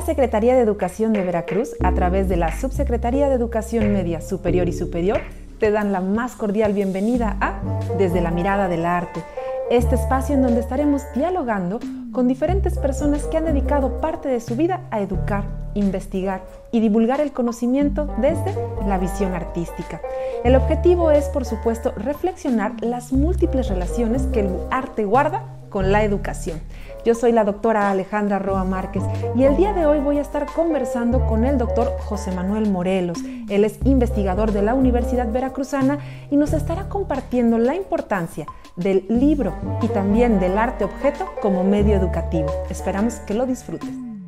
La Secretaría de Educación de Veracruz, a través de la Subsecretaría de Educación Media Superior y Superior, te dan la más cordial bienvenida a Desde la Mirada del Arte, este espacio en donde estaremos dialogando con diferentes personas que han dedicado parte de su vida a educar, investigar y divulgar el conocimiento desde la visión artística. El objetivo es, por supuesto, reflexionar las múltiples relaciones que el arte guarda con la educación. Yo soy la doctora Alejandra Roa Márquez y el día de hoy voy a estar conversando con el doctor José Manuel Morelos. Él es investigador de la Universidad Veracruzana y nos estará compartiendo la importancia del libro y también del arte objeto como medio educativo. Esperamos que lo disfrutes.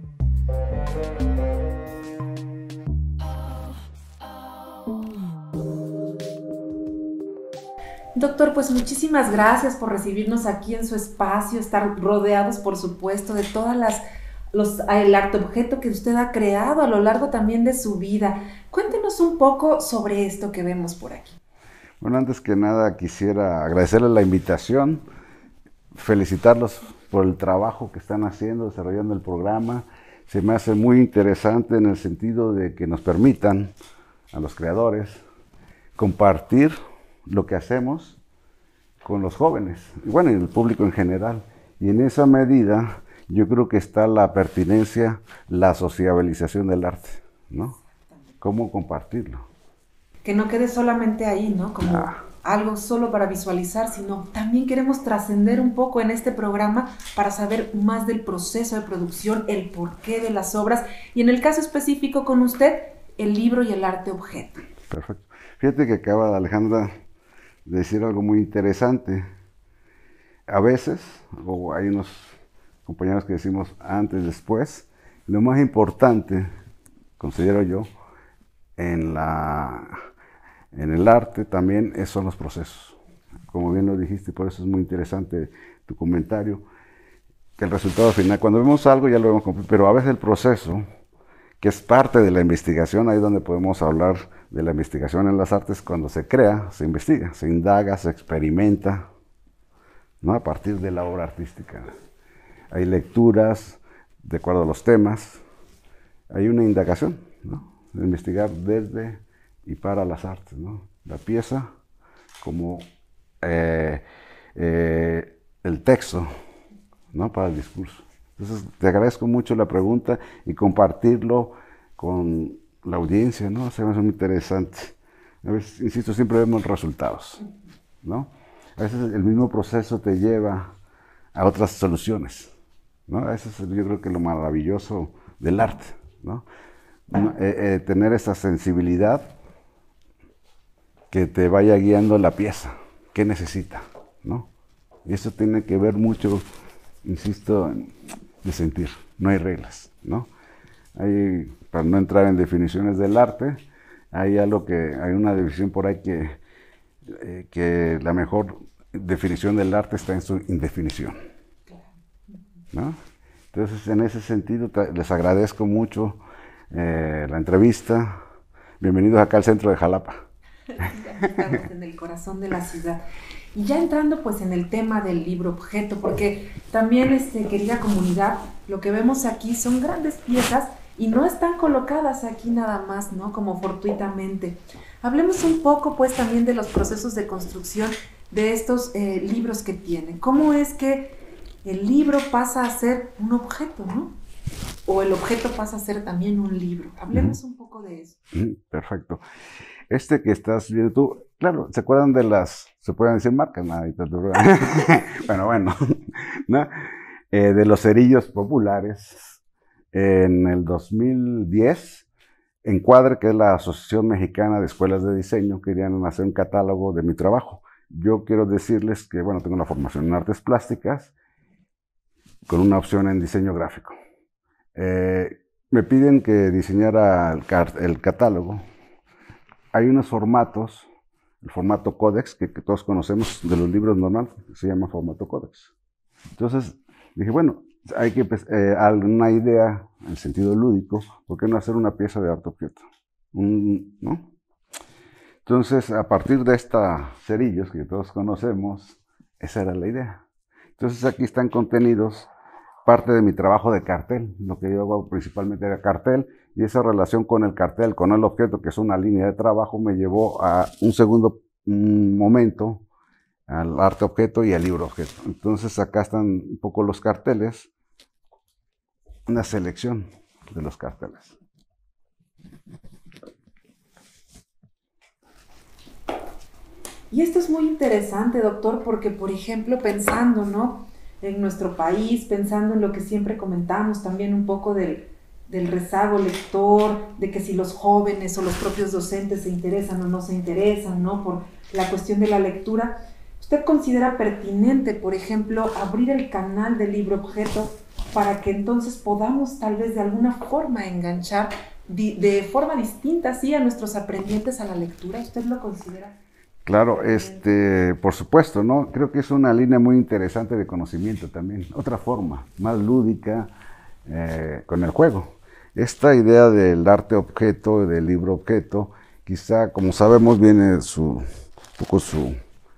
Doctor, pues muchísimas gracias por recibirnos aquí en su espacio, estar rodeados, por supuesto, de todas el arte objeto que usted ha creado a lo largo también de su vida. Cuéntenos un poco sobre esto que vemos por aquí. Bueno, antes que nada quisiera agradecerles la invitación, felicitarlos por el trabajo que están haciendo, desarrollando el programa. Se me hace muy interesante en el sentido de que nos permitan a los creadores compartir lo que hacemos con los jóvenes, y bueno, y el público en general. Y en esa medida yo creo que está la pertinencia, la sociabilización del arte, ¿no? ¿Cómo compartirlo? Que no quede solamente ahí, ¿no? Como algo solo para visualizar, sino también queremos trascender un poco en este programa para saber más del proceso de producción, el porqué de las obras, y en el caso específico con usted, el libro y el arte objeto. Perfecto. Fíjate que acaba Alejandra de decir algo muy interesante. A veces, o hay unos compañeros que decimos antes, después, lo más importante, considero yo, en el arte también son los procesos. Como bien lo dijiste, por eso es muy interesante tu comentario, que el resultado final, cuando vemos algo ya lo vemos completo, pero a veces el proceso, que es parte de la investigación, ahí es donde podemos hablar de la investigación en las artes, cuando se crea, se investiga, se indaga, se experimenta, ¿no? A partir de la obra artística. Hay lecturas de acuerdo a los temas, hay una indagación, ¿no? De investigar desde y para las artes, ¿no? La pieza como el texto, ¿no? Para el discurso. Entonces, te agradezco mucho la pregunta y compartirlo con la audiencia, ¿no? Se me hace muy interesante. A veces, insisto, siempre vemos resultados, ¿no? A veces el mismo proceso te lleva a otras soluciones, ¿no? A veces yo creo que lo maravilloso del arte, ¿no? Tener esa sensibilidad que te vaya guiando la pieza, qué necesita, ¿no? Y eso tiene que ver mucho, insisto, de sentir, no hay reglas, ¿no? Para no entrar en definiciones del arte, hay una definición por ahí que la mejor definición del arte está en su indefinición, ¿no? Entonces, en ese sentido, les agradezco mucho la entrevista. Bienvenidos acá al centro de Jalapa. Estamos en el corazón de la ciudad. Y ya entrando pues en el tema del libro objeto, porque también, querida comunidad, lo que vemos aquí son grandes piezas y no están colocadas aquí nada más, ¿no? Como fortuitamente. Hablemos un poco pues también de los procesos de construcción de estos libros que tienen. ¿Cómo es que el libro pasa a ser un objeto, ¿no? O el objeto pasa a ser también un libro. Hablemos un poco de eso. Perfecto. Este que estás viendo tú, claro, ¿se acuerdan se pueden decir marcas? Bueno, ¿no? De los cerillos populares, en el 2010, Encuadre, que es la Asociación Mexicana de Escuelas de Diseño, querían hacer un catálogo de mi trabajo. Yo quiero decirles que, bueno, tengo una formación en artes plásticas, con una opción en diseño gráfico. Me piden que diseñara el catálogo. Hay unos formatos, el formato códex, que todos conocemos de los libros normales, se llama formato códex. Entonces dije, bueno, hay que una idea en sentido lúdico, ¿por qué no hacer una pieza de arte objeto? ¿No? Entonces, a partir de estos cerillos que todos conocemos, esa era la idea. Entonces aquí están contenidos parte de mi trabajo de cartel. Lo que yo hago principalmente era cartel, y esa relación con el cartel, con el objeto, que es una línea de trabajo, me llevó a un segundo momento al arte objeto y al libro objeto. Entonces acá están un poco los carteles, una selección de los carteles. Y esto es muy interesante, doctor, porque, por ejemplo, pensando, ¿no?, en nuestro país, pensando en lo que siempre comentamos, también un poco del rezago lector, de que si los jóvenes o los propios docentes se interesan o no se interesan, ¿no?, por la cuestión de la lectura. ¿Usted considera pertinente, por ejemplo, abrir el canal del libro objeto para que entonces podamos tal vez de alguna forma enganchar de forma distinta, sí, a nuestros aprendientes a la lectura? ¿Usted lo considera? Claro, por supuesto, ¿no? Creo que es una línea muy interesante de conocimiento también. Otra forma, más lúdica, con el juego. Esta idea del arte objeto, del libro objeto, quizá, como sabemos, viene un poco su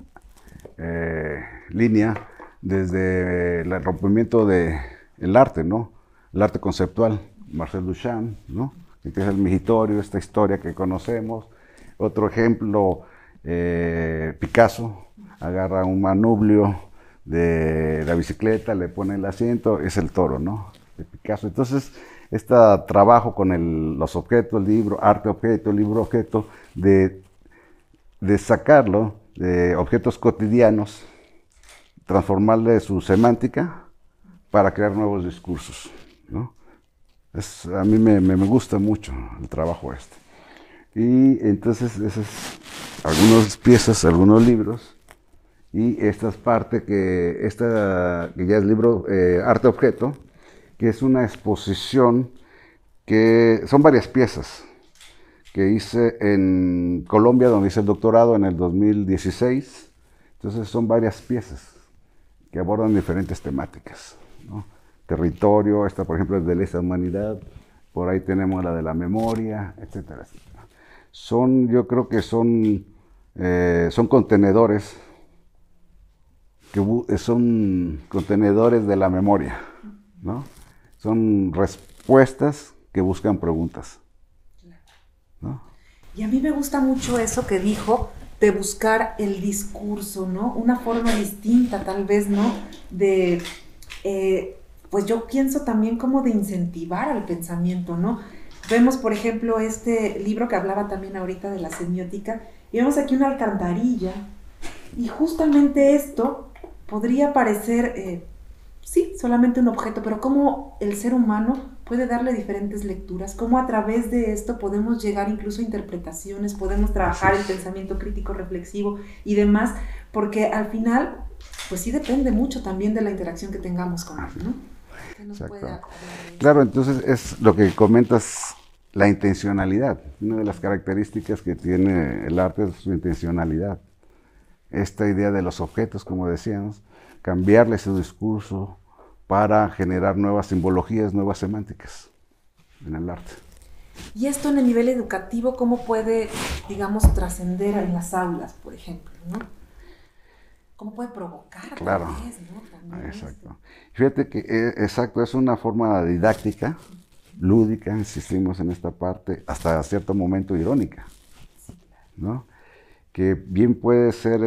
línea desde el rompimiento del arte, ¿no? El arte conceptual, Marcel Duchamp, ¿no? Que es el migitorio, esta historia que conocemos. Otro ejemplo, Picasso agarra un manubrio de la bicicleta, le pone el asiento, es el toro, ¿no?, de Picasso. Entonces, este trabajo con los objetos, el libro, arte objeto, libro objeto, de sacarlo de objetos cotidianos, transformarle su semántica para crear nuevos discursos, ¿no? A mí me gusta mucho el trabajo este. Y entonces, esas algunas piezas, algunos libros, y esta es parte que ya es libro arte objeto, que es una exposición que son varias piezas que hice en Colombia, donde hice el doctorado en el 2016. Entonces son varias piezas que abordan diferentes temáticas, ¿no? Territorio, esta por ejemplo es de lesa humanidad, por ahí tenemos la de la memoria, etcétera, etcétera. Yo creo que son contenedores, son contenedores de la memoria, ¿no? Son respuestas que buscan preguntas, ¿no? Y a mí me gusta mucho eso que dijo, de buscar el discurso, ¿no? Una forma distinta, tal vez, ¿no? Pues yo pienso también como de incentivar al pensamiento, ¿no? Vemos, por ejemplo, este libro que hablaba también ahorita de la semiótica, y vemos aquí una alcantarilla, y justamente esto podría parecer, sí, solamente un objeto, pero cómo el ser humano puede darle diferentes lecturas, cómo a través de esto podemos llegar incluso a interpretaciones, podemos trabajar el pensamiento crítico, reflexivo y demás, porque al final, pues sí depende mucho también de la interacción que tengamos con él, ¿no? Claro, entonces es lo que comentas, la intencionalidad. Una de las características que tiene el arte es su intencionalidad. Esta idea de los objetos, como decíamos, cambiarle su discurso para generar nuevas simbologías, nuevas semánticas en el arte. Y esto en el nivel educativo, ¿cómo puede, digamos, trascender en las aulas, por ejemplo, ¿no? ¿Cómo puede provocar? Claro, tal vez, ¿no? También exacto. esto. Fíjate que, exacto, es una forma didáctica, lúdica, insistimos en esta parte, hasta cierto momento irónica, ¿no? Que bien puede ser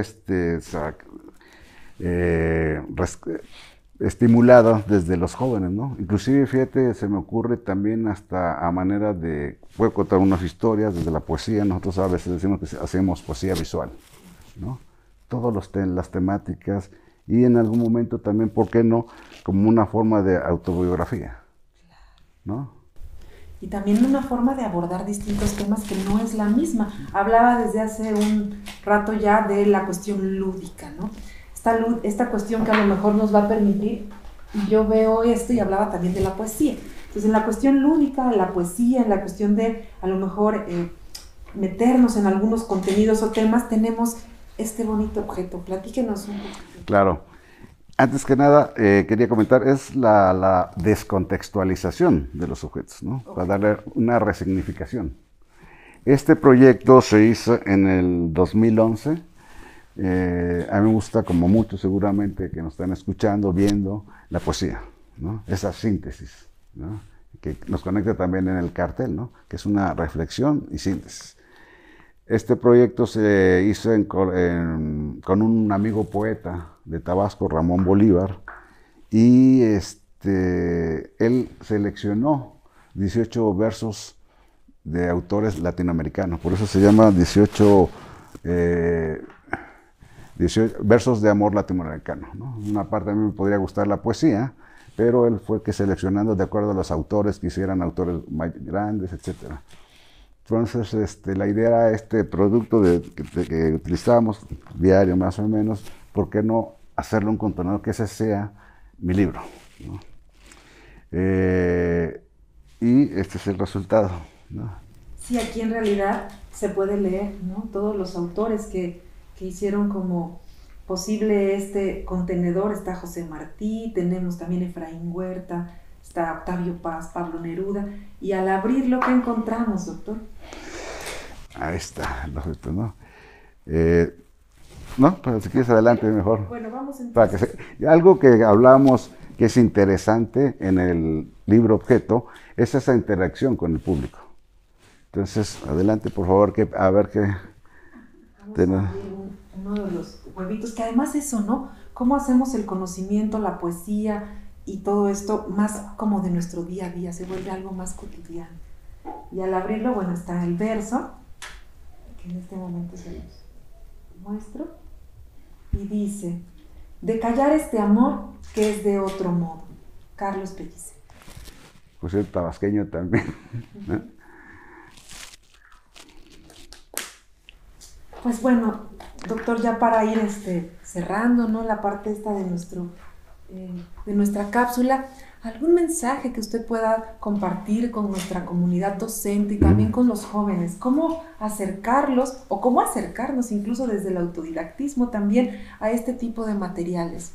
estimulada desde los jóvenes, ¿no? Inclusive, fíjate, se me ocurre también hasta a manera puedo contar unas historias desde la poesía. Nosotros a veces decimos que hacemos poesía visual, ¿no? Todas las temáticas, y en algún momento también, ¿por qué no?, como una forma de autobiografía, ¿no? Y también una forma de abordar distintos temas que no es la misma. Hablaba desde hace un rato ya de la cuestión lúdica, ¿no? Esta cuestión que a lo mejor nos va a permitir, y yo veo esto y hablaba también de la poesía. Entonces, en la cuestión lúdica, en la poesía, en la cuestión de a lo mejor meternos en algunos contenidos o temas, tenemos este bonito objeto. Platíquenos un poco. Claro. Antes que nada, quería comentar, es la descontextualización de los objetos, ¿no? Okay. Para darle una resignificación. Este proyecto se hizo en el 2011. A mí me gusta, como muchos seguramente que nos están escuchando, viendo, la poesía, ¿no? Esa síntesis, ¿no? Que nos conecta también en el cartel, ¿no? Que es una reflexión y síntesis. Este proyecto se hizo con un amigo poeta de Tabasco, Ramón Bolívar, y él seleccionó 18 versos de autores latinoamericanos, por eso se llama 18 versos de amor latinoamericano, ¿no? Una parte a mí me podría gustar la poesía, pero él fue el que seleccionando de acuerdo a los autores que hicieran autores más grandes, etc. Entonces, la idea era este producto que utilizábamos diario más o menos, ¿por qué no hacerle un contenedor que ese sea mi libro, ¿no? Y este es el resultado, ¿no? Sí, aquí en realidad se puede leer, ¿no? Todos los autores que hicieron como posible este contenedor. Está José Martí, tenemos también Efraín Huerta, está Octavio Paz, Pablo Neruda, y al abrirlo, ¿qué encontramos, doctor? Ahí está, ¿no? No, pero si quieres adelante mejor. Bueno, vamos entonces. Algo que hablamos que es interesante en el libro objeto es esa interacción con el público. Entonces, adelante, por favor, a ver qué... Vamos a abrir uno de los huevitos, que además eso, ¿no? ¿Cómo hacemos el conocimiento, la poesía y todo esto más como de nuestro día a día? Se vuelve algo más cotidiano. Y al abrirlo, bueno, está el verso, que en este momento se los muestro, y dice: de callar este amor que es de otro modo. Carlos Pellicer. Pues el tabasqueño también, ¿no? Pues bueno, doctor, ya para ir cerrando, ¿no?, la parte esta de nuestra cápsula, ¿algún mensaje que usted pueda compartir con nuestra comunidad docente y también con los jóvenes? ¿Cómo acercarlos o cómo acercarnos incluso desde el autodidactismo también a este tipo de materiales?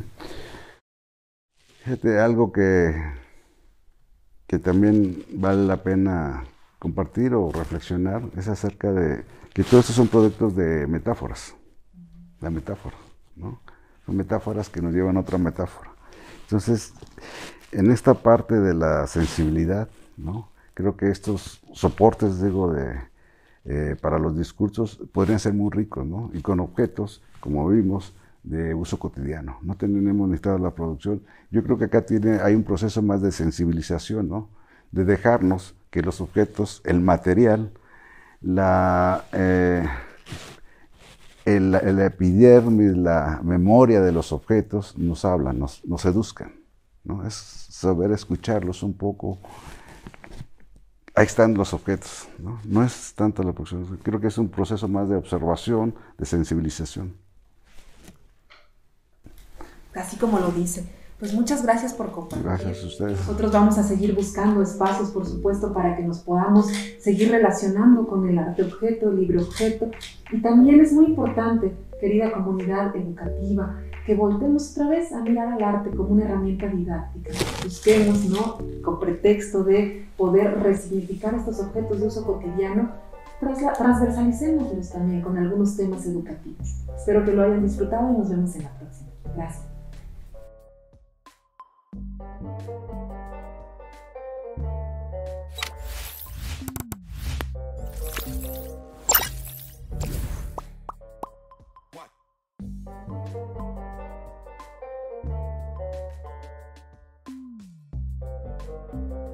Fíjate, algo que también vale la pena compartir o reflexionar es acerca de que todos estos son productos de metáforas, la metáfora, ¿no? Son metáforas que nos llevan a otra metáfora. Entonces, en esta parte de la sensibilidad, ¿no?, creo que estos soportes, digo, para los discursos podrían ser muy ricos, ¿no? Y con objetos, como vimos, de uso cotidiano. No tenemos necesitado la producción. Yo creo que acá hay un proceso más de sensibilización, ¿no? De dejarnos que los objetos, el material, el epidermis, la memoria de los objetos nos hablan, nos eduzcan, ¿no? Es saber escucharlos un poco. Ahí están los objetos, ¿no? No es tanto la producción, creo que es un proceso más de observación, de sensibilización. Así como lo dice. Pues muchas gracias por compartir. Gracias a ustedes. Nosotros vamos a seguir buscando espacios, por supuesto, para que nos podamos seguir relacionando con el arte objeto, el libro objeto. Y también es muy importante, querida comunidad educativa, que voltemos otra vez a mirar al arte como una herramienta didáctica. Busquemos, ¿no?, con pretexto de poder resignificar estos objetos de uso cotidiano, transversalicémoslos también con algunos temas educativos. Espero que lo hayan disfrutado y nos vemos en la próxima. Gracias. What?